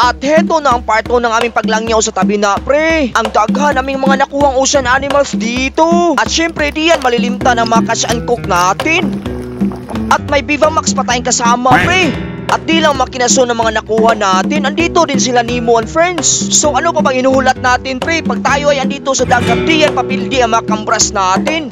At heto na ang part 2 ng aming paglangyaw sa tabi na pre. Ang daghan naming mga nakuhang ocean animals dito. At syempre diyan malilimta ng mga cash and cook natin. At may Viva Max pa tayong kasama pre. At di lang makinaso ng mga nakuha natin, andito din sila Nemo and friends. So ano pa bang inuhulat natin pre? Pag tayo ay andito sa dagat, diyan papildi ang mga kambras natin.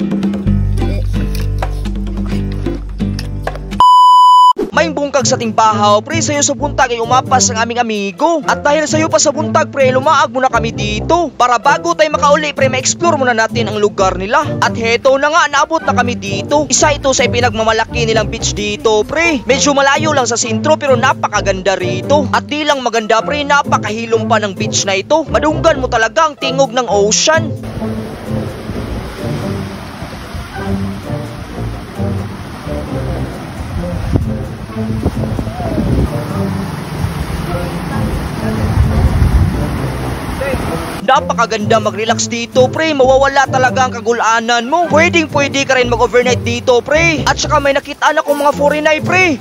May bungkag sa timbahaw, pre, sayo sa buntag ay umapas ang aming amigo. At dahil sayo pa sa buntag, pre, lumaag muna kami dito. Para bago tayo makauli, pre, ma-explore muna natin ang lugar nila. At heto na nga, naabot na kami dito. Isa ito sa pinagmamalaki nilang beach dito, pre. Medyo malayo lang sa sentro, pero napakaganda rito. At di lang maganda, pre, napakahilom pa ng beach na ito. Madunggan mo talaga ang tingog ng ocean. Napakaganda mag-relax dito, pre. Mawawala talaga ang kagulanan mo. Pwedeng pwede ka rin mag-overnight dito, pre. At saka may nakitaan akong mga foreigner, pre.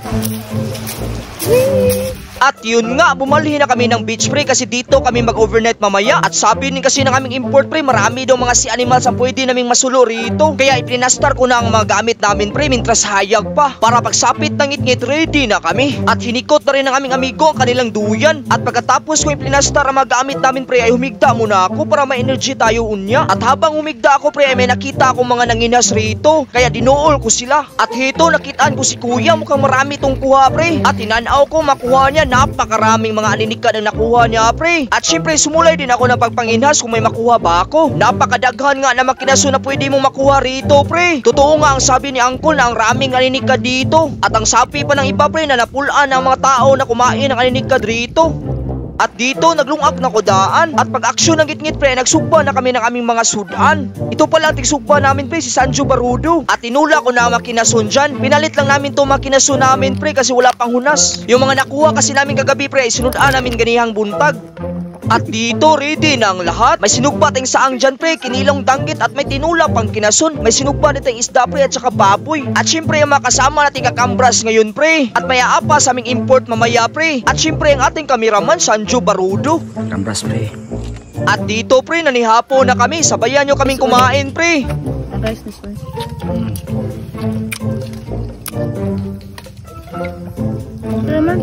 At yun nga, bumalik na kami ng beach, pre, kasi dito kami mag-overnight mamaya. At sabi din kasi ng aming import, pre, marami daw mga sea animals ang pwede naming masulo rito. Kaya ipinastar ko na ang mga gamit namin, pre, mintras hayag pa. Para pagsapit ng ngit-ngit, ready na kami. At hinikot na rin ng aming amigo ang kanilang duyan. At pagkatapos ko ipinastar ang mga gamit namin, pre, ay humigda muna ako para may energy tayo unya. At habang humigda ako, pre, ay may nakita akong mga nanginas rito. Kaya dinuol ko sila. At hito, nakitaan ko si kuya, mukhang marami tong kuha, pre. At tinanaw ko makuha niya. Napakaraming mga aninikad ang nakuha niya, pre. At syempre sumulay din ako ng pagpanginhas kung may makuha ba ako. Napakadaghan nga na makinaso na pwede mong makuha rito, pre. Totoo nga ang sabi ni Uncle na ang raming aninikad dito. At ang sabi pa ng iba, pre, na napulaan ang mga tao na kumain ng aninikad rito. At dito naglungak na ko daan. At pag aksyon ng gitngit, pre, nagsugba na kami ng aming mga sudan. Ito pala ang tigsugba namin, pre, si Sanjo Barudo. At tinula ko na makinason dyan. Pinalit lang namin to makinason namin, pre, kasi wala pang hunas. Yung mga nakuha kasi namin kagabi, pre, sinudaan namin ganihang buntag. At dito, ready na ang lahat. May sinugba tayong saang dyan, pre, kinilong danggit at may tinula pang kinason. May sinugba din tayong isda, pre, at saka baboy. At syempre, ang mga kasama nating kakambras ngayon, pre. At may aapa sa aming import mamaya, pre. At syempre, ang ating kameraman, Sanjo Barudo. Kambras, pre. At dito, pre, nanihapo na kami. Sabayan nyo kaming kumain, pre. Guys, this one. Ito naman.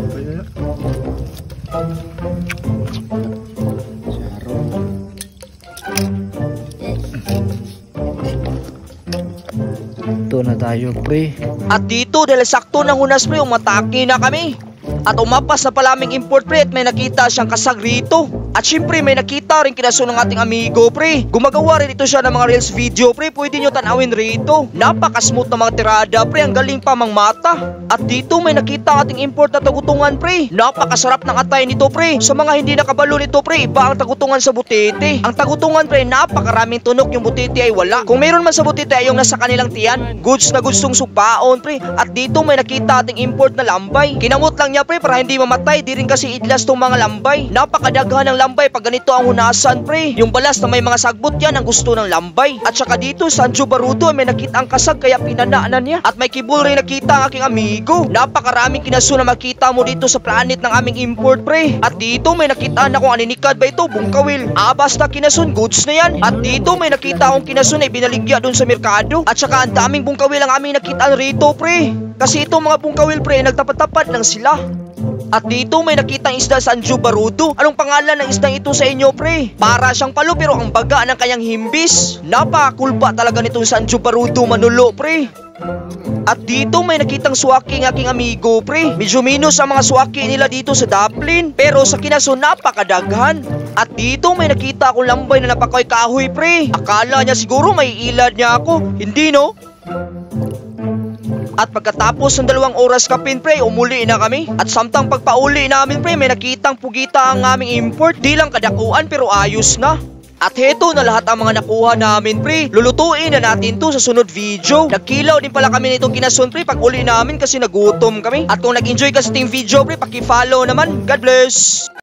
Ito na tayo, pre. At dito, dahil sakto ng hunas, pre, umatake na kami. At umapas na pala aming import, pre, at may nakita siyang kasag rito. At syempre may nakita rin kinaso ng ating amigo, pre. Gumagawa rin ito siya ng mga reels video, pre. Pwede nyo tanawin rito. Napaka-smooth na mga tirada, pre. Ang galing pa mang mata. At dito may nakita ang ating import na tagutungan, pre. Napakasarap ng atay nito, pre. Sa mga hindi nakabalo nito, pre, iba ang tagutungan sa butete. Ang tagutungan, pre, napakaraming tunok. Yung butete ay wala. Kung mayroon man sa butete ay yung nasa kanilang tiyan. Goods na goods tong supaon, pre. At dito may nakita ating import na lambay. Kinamot lang niya, pre, para hindi mamatay. Di rin kasi idlas tong mga lambay. Napakadaghan ng lambay pag ganito ang hunasan, pre. Yung balas na may mga sagbot yan ang gusto ng lambay. At saka dito, Sanjo Barudo may nakita ang kasag kaya pinanaanan niya. At may kibul rin nakita ang aking amigo. Napakaraming kinaso na makita mo dito sa planet ng aming import, pre. At dito may nakita na kung aninikad ba ito, bungkawil. Basta kinason, goods na yan. At dito may nakita akong kinason na ibinaligya doon sa merkado. At saka ang daming bungkawil ang aming nakita rito, pre. Kasi itong mga bungkawil, pre, nagtapat-tapat lang sila. At dito may nakitang isda sa Sanjo Barudo. Anong pangalan ng isdang ito sa inyo, pre? Para siyang palo pero ang baga ng kanyang himbis. Napakulpa talaga nitong Sanjo Barudo manulo, pre. At dito may nakitang suwaki ng aking amigo, pre. Medyo minus ang mga suwaki nila dito sa Dublin. Pero sa kinaso napakadaghan. At dito may nakita akong lambay na napakoy kahoy, pre. Akala niya siguro may ilad niya ako. Hindi, no? At pagkatapos ng 2 oras kapin, pre, umuli na kami. At samtang pagpauli namin, pre, may nakitang pugita ang aming import. Di lang kadakuan pero ayos na. At heto na lahat ang mga nakuha namin, pre. Lulutuin na natin to sa sunod video. Nagkilaw din pala kami nitong kinason, pre, pag uli namin kasi nagutom kami. At kung nag-enjoy ka sa ating video, pre, paki-follow naman. God bless!